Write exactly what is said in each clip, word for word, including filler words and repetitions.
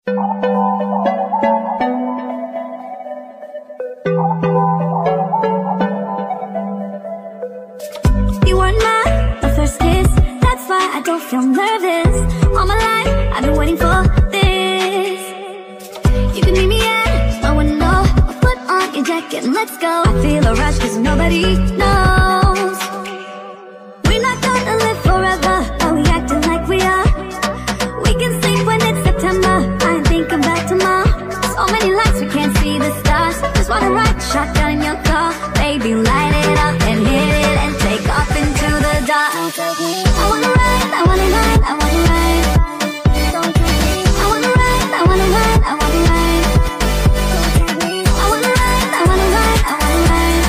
You weren't my the first kiss, that's why I don't feel nervous. All my life, I've been waiting for this. You can meet me at my window, I'll put on your jacket and let's go. I feel a rush cause nobody knows. We're not gonna live forever, but we acting like we are. We can sleep when it's September, I ain't thinking back tomorrow. So many lights, we can't see the stars. Just wanna ride shotgun in your car. Baby, light it up and hit it and take off into the dark. I wanna ride, I wanna ride, I wanna ride. I wanna ride, I wanna ride, I wanna ride. I wanna ride, I wanna ride, I wanna ride.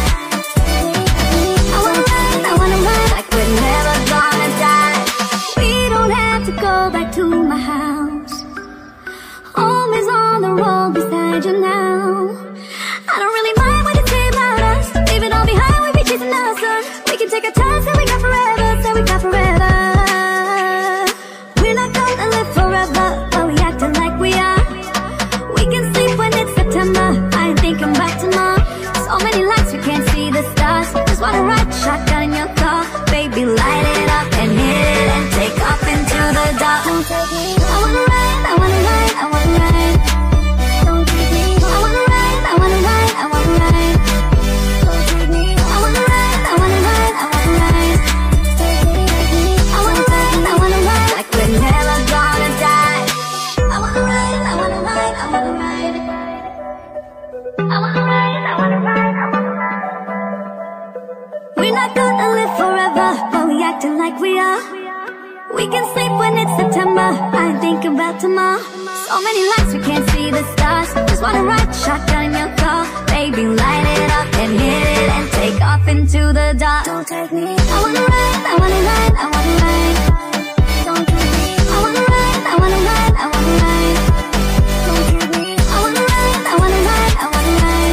I wanna ride, I wanna ride like we're never gonna die. We don't have to go back to my house. Home is on the road beside you now. I don't really mind what you say about us. Leave it all behind, we be chasing the sun. We can take our time, say we got forever, say we got forever. We're not gonna live forever, but we acting like we are. We can sleep when it's September, I ain't thinking back tomorrow. So many lights, we can't see the stars. Just wanna ride shotgun in your car. Baby, light it up and hit it and take off into the dark. I wanna ride, I wanna ride, I wanna ride. I wanna ride, I wanna ride, I wanna ride. I wanna ride, I wanna ride, I wanna ride. I wanna ride, I wanna ride like we're never gonna die. I wanna ride, I wanna ride, I wanna ride. I wanna ride, I wanna ride, I wanna ride. We're not gonna live forever, but we acting like we are. We can sleep when it's September, I ain't thinking about tomorrow. So many lights, we can't see the stars. Just wanna ride shotgun in your car. Baby, light it up and hit it and take off into the dark. Don't take me. I wanna ride, I wanna ride, I wanna ride. Don't take me. I wanna ride, I wanna ride, I wanna ride. Don't take me. I wanna ride, I wanna ride, I wanna ride.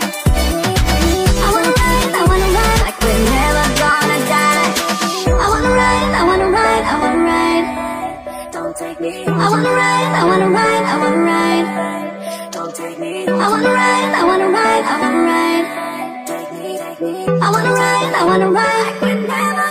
I wanna ride, I wanna ride like we're never gonna die. I wanna ride, I wanna ride, I wanna ride. Don't take me. I wanna ride, I wanna ride, I wanna ride. Don't take me. I wanna ride, I wanna ride, I wanna ride. Take me, take me. I wanna ride, I wanna ride like we're never